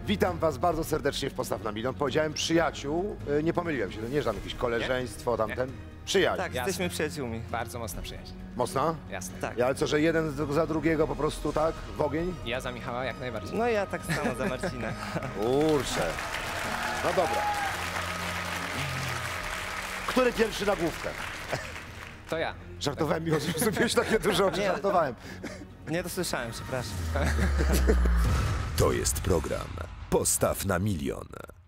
Witam was bardzo serdecznie w Postaw na Milion. Powiedziałem przyjaciół, nie pomyliłem się, to nie żadne jakieś koleżeństwo, tamten. Przyjaciół. Tak, jesteśmy przyjaciółmi. Bardzo mocna przyjaźń. Mocna? Jasne. Tak. Ale co, że jeden za drugiego po prostu tak, w ogień? Ja za Michała jak najbardziej. No i ja tak samo za Marcina. Kurczę. No dobra. Który pierwszy na główkę? To ja. Żartowałem, miło, że zrobiłeś takie dużo oczy, Nie. żartowałem. Nie dosłyszałem, przepraszam. To jest program Postaw na Milion.